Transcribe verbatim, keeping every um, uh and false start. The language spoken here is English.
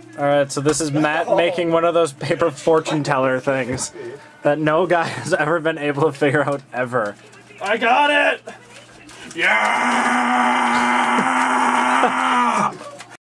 Alright, so this is Matt making one of those paper fortune teller things that no guy has ever been able to figure out ever. I got it! Yeah!